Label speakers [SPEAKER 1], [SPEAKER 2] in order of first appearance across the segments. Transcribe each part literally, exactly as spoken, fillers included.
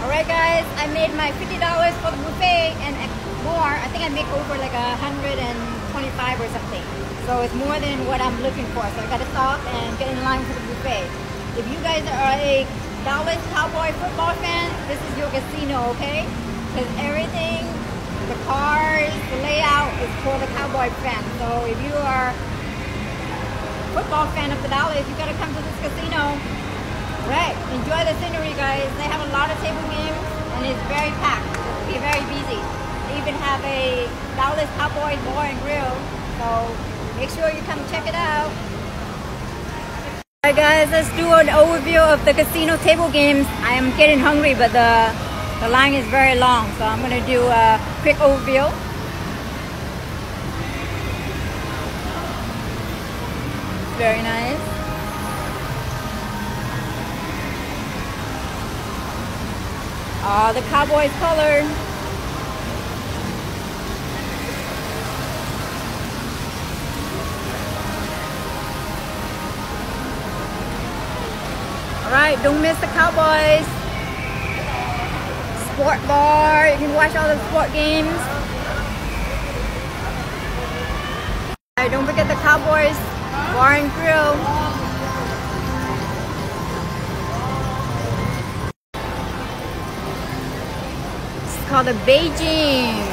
[SPEAKER 1] Alright guys, I made my fifty dollars for the buffet and more. I think I make over like a hundred twenty-five or something. So it's more than what I'm looking for. So I gotta stop and get in line for the buffet. If you guys are a Dallas Cowboy football fan, this is your casino, okay? Because everything, the cars, the layout is for the Cowboy fan. So if you are a football fan of the Dallas, you gotta come to this casino. Right, enjoy the scenery guys. They have a lot of table games and it's very packed. It'll be very busy. They even have a Dallas Cowboys Bar and Grill. So make sure you come check it out. Alright guys, let's do an overview of the casino table games. I am getting hungry but the, the line is very long. So I'm going to do a quick overview. Very nice. Oh, the Cowboys color. Alright, don't miss the Cowboys. Sport bar, you can watch all the sport games. Alright, don't forget the Cowboys Bar and Grill. Called the Beijing.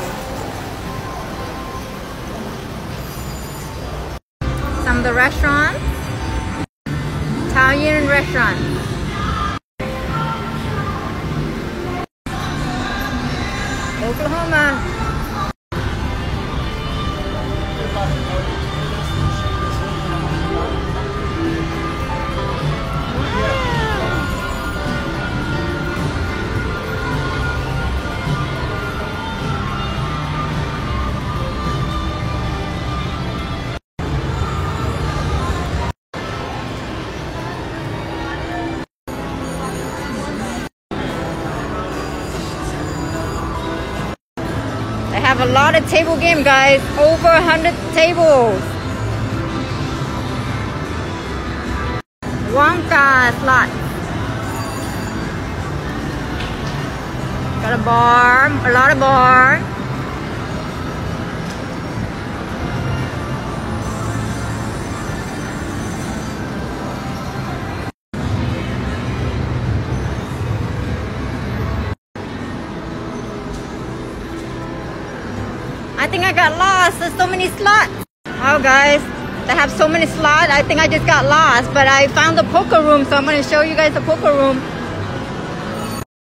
[SPEAKER 1] Some of the restaurants, Italian restaurants. Oklahoma. They have a lot of table game guys, over a hundred tables. Wonka slot. Got a bar, a lot of bar. I think I got lost. There's so many slots. Oh guys, they have so many slots. I think I just got lost, but I found the poker room, so I'm going to show you guys the poker room.